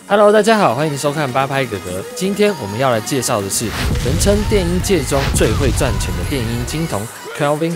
Hello， 大家好，欢迎收看八拍哥哥。今天我们要来介绍的是人称电音界中最会赚钱的电音金童 Calvin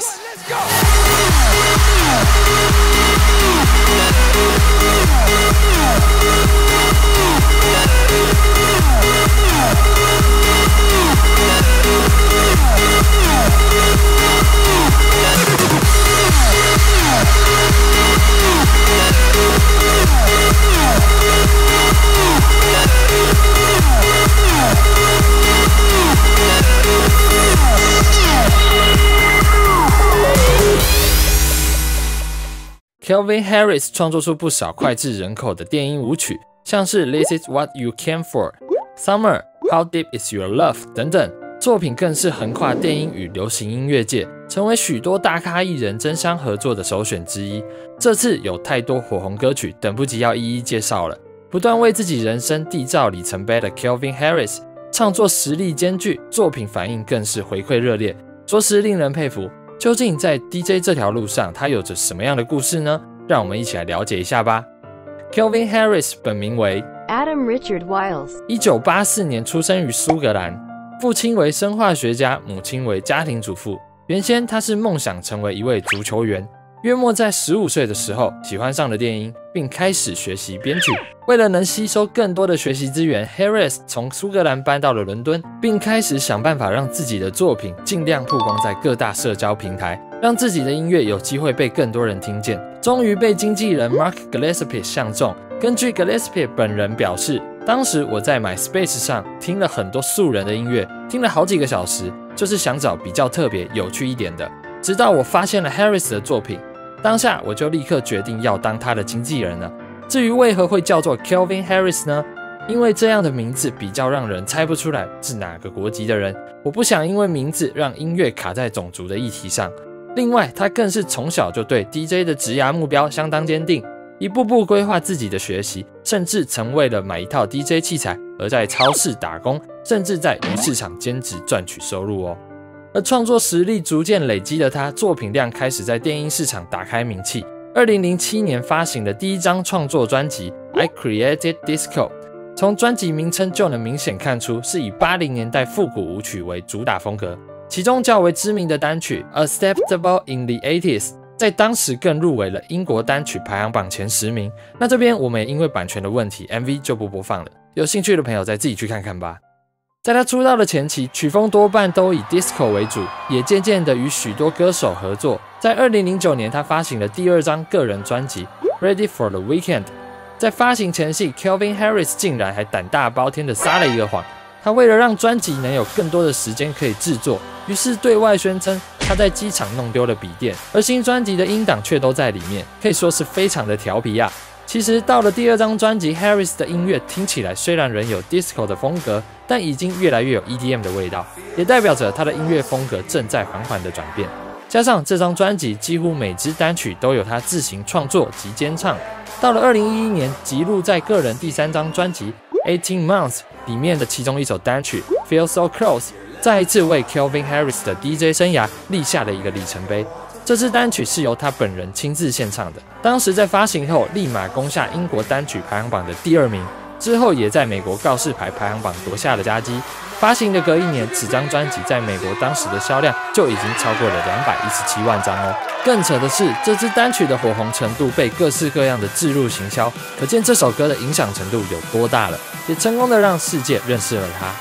Harris。Calvin Harris 创作出不少脍炙人口的电音舞曲，像是 This Is What You Came For、Summer、How Deep Is Your Love 等等，作品更是横跨电音与流行音乐界，成为许多大咖艺人争相合作的首选之一。这次有太多火红歌曲，等不及要一一介绍了。不断为自己人生缔造里程碑的 Calvin Harris， 创作实力兼具，作品反应更是回馈热烈，着实令人佩服。究竟在 DJ 这条路上，他有着什么样的故事呢？让我们一起来了解一下吧。Calvin Harris 本名为 Adam Richard Wiles，1984 年出生于苏格兰，父亲为生化学家，母亲为家庭主妇。原先他是梦想成为一位足球员，约莫在15岁的时候，喜欢上了电音，并开始学习编曲。为了能吸收更多的学习资源 ，Harris 从苏格兰搬到了伦敦，并开始想办法让自己的作品尽量曝光在各大社交平台，让自己的音乐有机会被更多人听见。终于被经纪人 Mark Gillespie 相中。根据 Gillespie 本人表示，当时我在 MySpace 上听了很多素人的音乐，听了好几个小时，就是想找比较特别、有趣一点的。直到我发现了 Harris 的作品，当下我就立刻决定要当他的经纪人了。至于为何会叫做 Calvin Harris 呢？因为这样的名字比较让人猜不出来是哪个国籍的人，我不想因为名字让音乐卡在种族的议题上。另外，他更是从小就对 DJ 的职涯目标相当坚定，一步步规划自己的学习，甚至曾为了买一套 DJ 器材而在超市打工，甚至在鱼市场兼职赚取收入哦。而创作实力逐渐累积的他，作品量开始在电音市场打开名气。2007年发行的第一张创作专辑 I Created Disco， 从专辑名称就能明显看出是以80年代复古舞曲为主打风格。其中较为知名的单曲 Acceptable in the 80s， 在当时更入围了英国单曲排行榜前10名。那这边我们也因为版权的问题 MV 就不播放了，有兴趣的朋友再自己去看看吧。在他出道的前期，曲风多半都以 disco 为主，也渐渐的与许多歌手合作。在2009年，他发行了第2张个人专辑 Ready for the Weekend。在发行前夕 ，Calvin Harris 竟然还胆大包天的撒了一个谎。他为了让专辑能有更多的时间可以制作，于是对外宣称他在机场弄丢了笔电，而新专辑的音档却都在里面，可以说是非常的调皮啊。其实到了第2张专辑 ，Harris 的音乐听起来虽然仍有 disco 的风格，但已经越来越有 EDM 的味道，也代表着他的音乐风格正在缓缓的转变。加上这张专辑几乎每支单曲都有他自行创作及监唱。到了2011年，辑录在个人第3张专辑 18 Months 里面的其中一首单曲 Feel So Close， 再一次为 Calvin Harris 的 DJ 生涯立下了一个里程碑。这支单曲是由他本人亲自献唱的，当时在发行后立马攻下英国单曲排行榜的第2名，之后也在美国告示牌排行榜夺下了佳绩。发行的隔一年，此张专辑在美国当时的销量就已经超过了217万张哦。更扯的是，这支单曲的火红程度被各式各样的置入行销，可见这首歌的影响程度有多大了，也成功的让世界认识了他。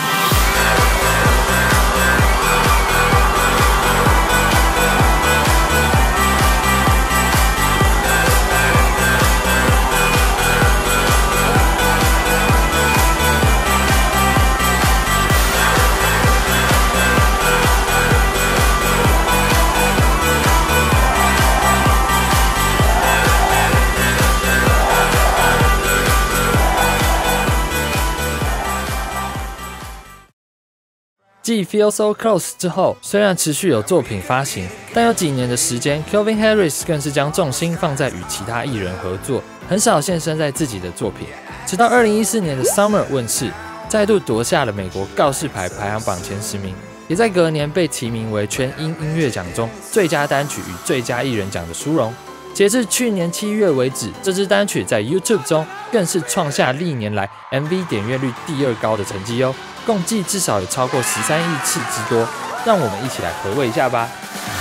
继 Feel So Close 之后，虽然持续有作品发行，但有几年的时间 ，Calvin Harris 更是将重心放在与其他艺人合作，很少现身在自己的作品。直到2014年的 Summer 问世，再度夺下了美国告示牌排行榜前10名，也在隔年被提名为全英音乐奖中最佳单曲与最佳艺人奖的殊荣。 截至去年7月为止，这支单曲在 YouTube 中更是创下历年来 MV 点阅率第2高的成绩哦，共计至少有超过13亿次之多。让我们一起来回味一下吧。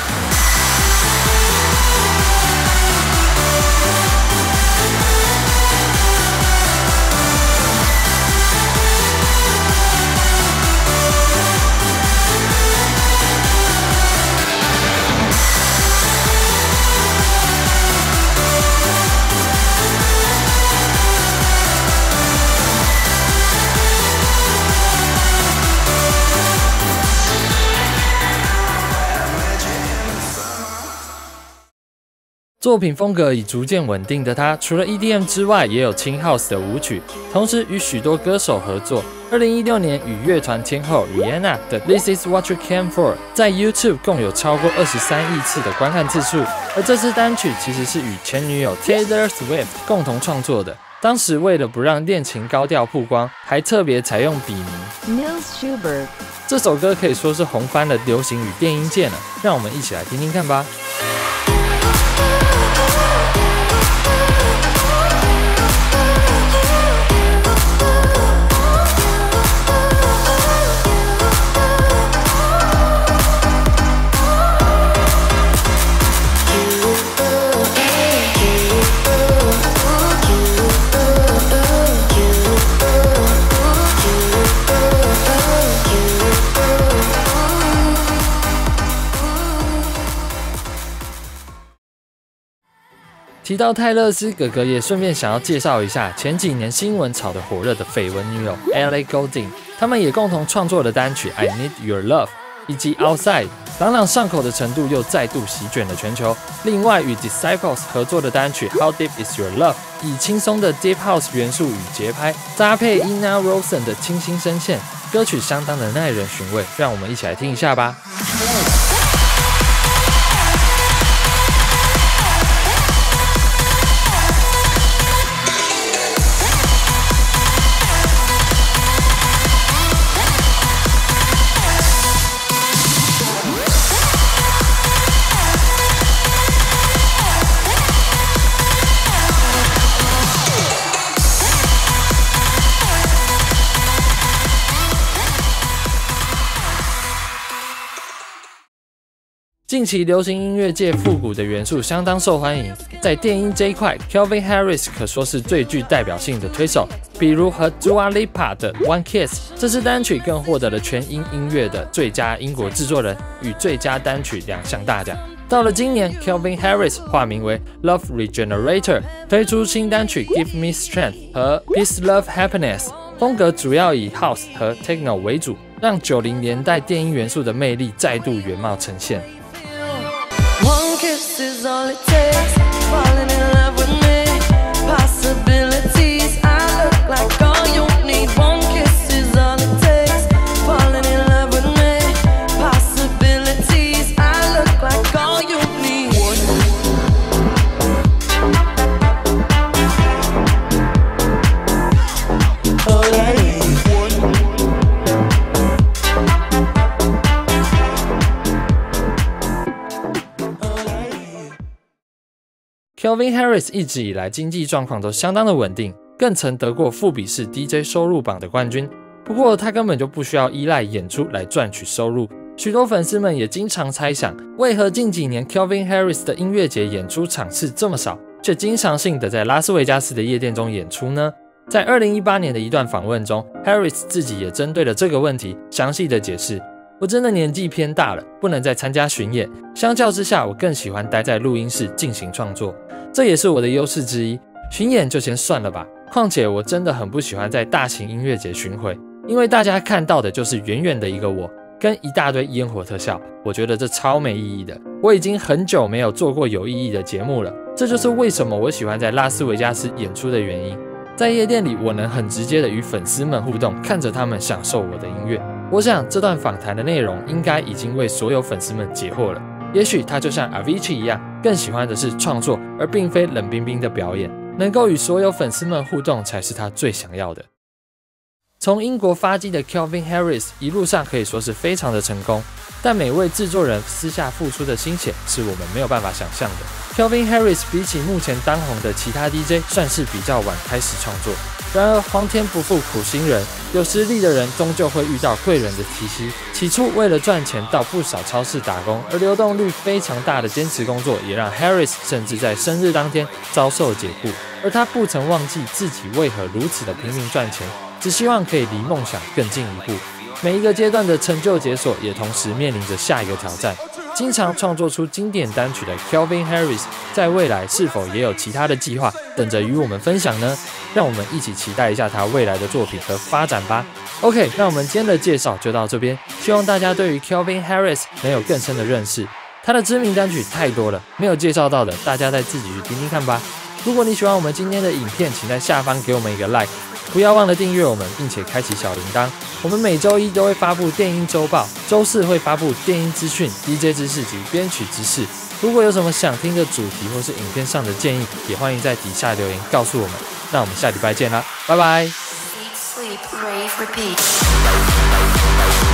作品风格已逐渐稳定的他，除了 EDM 之外，也有轻 House 的舞曲，同时与许多歌手合作。2016年与乐团天后 Rihanna 的 This Is What You Came For 在 YouTube 共有超过23亿次的观看次数。而这支单曲其实是与前女友 Taylor Swift 共同创作的。当时为了不让恋情高调曝光，还特别采用笔名 Nils Schubert。 这首歌可以说是红翻了流行与电音界呢，让我们一起来听听看吧。提到泰勒斯哥哥，也顺便想要介绍一下前几年新闻炒得火热的绯闻女友 Ellie Goulding， 他们也共同创作了单曲 I Need Your Love 以及 Outside， 朗朗上口的程度又再度席卷了全球。另外与 Disciples 合作的单曲 How Deep Is Your Love， 以轻松的 Deep House 元素与节拍，搭配 Ina Rosen 的清新声线，歌曲相当的耐人寻味，让我们一起来听一下吧。近期流行音乐界复古的元素相当受欢迎，在电音这一块 ，Calvin Harris 可说是最具代表性的推手。比如和 Dua Lipa 的 One Kiss， 这支单曲更获得了全英音乐的最佳英国制作人与最佳单曲2项大奖。到了今年 ，Calvin Harris 化名为 Love Regenerator， 推出新单曲 Give Me Strength 和 Peace Love Happiness， 风格主要以 House 和 Techno 为主，让90年代电音元素的魅力再度原貌呈现。 One kiss is all it takes. Falling in love with me. Possibilities. I look like all you need. One kiss is all it takes. Falling in love with me. Possibilities. I look like all you need. All I need. Calvin Harris 一直以来经济状况都相当的稳定，更曾得过富比士 DJ 收入榜的冠军。不过他根本就不需要依赖演出来赚取收入。许多粉丝们也经常猜想，为何近几年 Calvin Harris 的音乐节演出场次这么少，却经常性的在拉斯维加斯的夜店中演出呢？在2018年的一段访问中 ，Harris 自己也针对了这个问题，详细的解释。我真的年纪偏大了，不能再参加巡演。相较之下，我更喜欢待在录音室进行创作，这也是我的优势之一。巡演就先算了吧，况且我真的很不喜欢在大型音乐节巡回，因为大家看到的就是远远的一个我，跟一大堆烟火特效，我觉得这超没意义的。我已经很久没有做过有意义的节目了，这就是为什么我喜欢在拉斯维加斯演出的原因。在夜店里，我能很直接的与粉丝们互动，看着他们享受我的音乐。我想这段访谈的内容应该已经为所有粉丝们解惑了。也许他就像 Avicii 一样，更喜欢的是创作，而并非冷冰冰的表演。能够与所有粉丝们互动，才是他最想要的。 从英国发迹的 Calvin Harris 一路上可以说是非常的成功，但每位制作人私下付出的心血是我们没有办法想象的。Calvin Harris 比起目前当红的其他 DJ 算是比较晚开始创作，然而皇天不负苦心人，有实力的人终究会遇到贵人的提携。起初为了赚钱到不少超市打工，而流动率非常大的坚持工作，也让 Harris 甚至在生日当天遭受解雇，而他不曾忘记自己为何如此的拼命赚钱，只希望可以离梦想更进一步。每一个阶段的成就解锁，也同时面临着下一个挑战。经常创作出经典单曲的 Calvin Harris， 在未来是否也有其他的计划等着与我们分享呢？让我们一起期待一下他未来的作品和发展吧。OK， 那我们今天的介绍就到这边，希望大家对于 Calvin Harris 能有更深的认识。他的知名单曲太多了，没有介绍到的，大家再自己去听听看吧。如果你喜欢我们今天的影片，请在下方给我们一个 like， 不要忘了订阅我们，并且开启小铃铛。我们每周一都会发布电音周报，周四会发布电音资讯、DJ 知识及编曲知识。如果有什么想听的主题或是影片上的建议，也欢迎在底下留言告诉我们。那我们下礼拜见啦，拜拜。Sleep, rave, repeat.